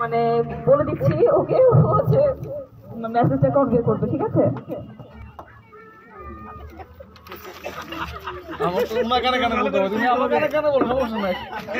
মানে বলে দিচ্ছি ওকে হচ্ছে মেসেজটা কনভে করবে, ঠিক আছে? আমার তো উনা কানে কানে বলতে হবে, তুমি আমার কানে কানে বলো, সমস্যা নাই।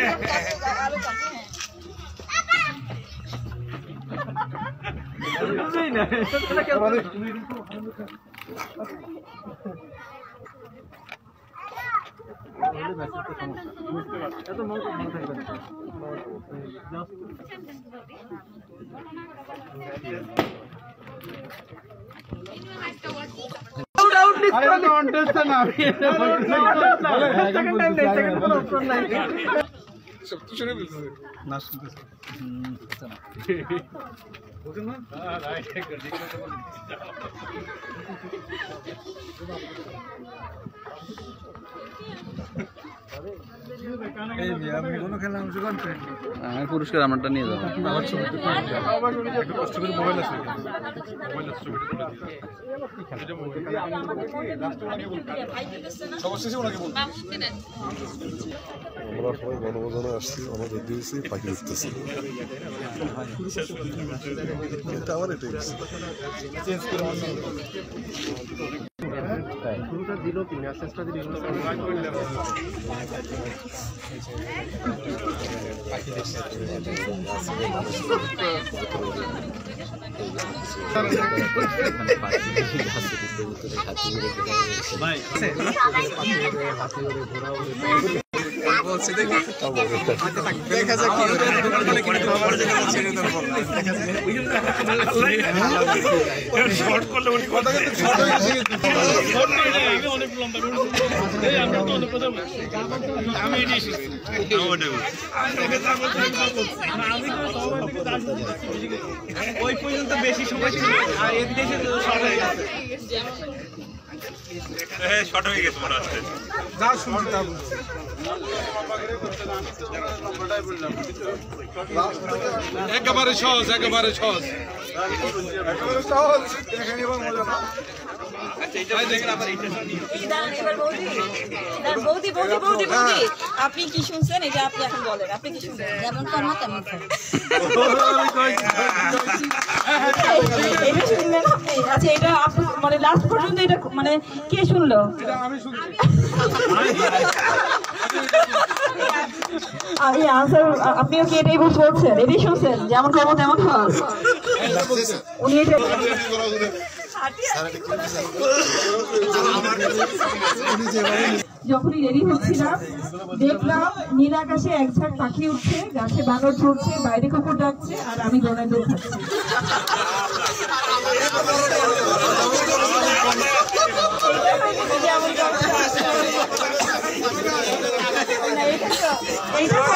আমি পুরস্কার আমারটা নিয়ে যাবো। আমরা সবাই বনভোজনে আসছি, আমাদের দিয়েছি পাখি উঠতেছি, এটা আবার এটাই শুরুটা দিল কি মেসেজটা দিল দেখা যাক ওই পর্যন্ত বেশি সময় ছিল আর এর দেশে শর্ট হয়ে গেছে। শর্ট হয়ে গেছে মনে হচ্ছে, যা শুনছি তা বলছি। একেবারে সহজ, একেবারে সহজ, একেবারে সহজ। আপনি কি শুনছেন? এটা আপনি এখন বলেন, আপনি কি শুনছেন? যেমন কর্ম তেমন ফল। এটা শুনলেন আপনি? আচ্ছা, এটা আপনি মানে লাস্ট পর্যন্ত এটা মানে কে শুনলো? আমি আনসার, আপনিও কি এটাই বলছেন? এটাই শুনছেন, যেমন কর্ম তেমন ফল? উনি এটা যখনই রেডি হচ্ছিলাম দেখলাম নীল আকাশে এক ঝাঁক পাখি উঠছে, গাছে বানর চড়ছে, বাইরে কুকুর ডাকছে, আর আমি দোড়ায় দৌড় খাচ্ছি। এইটা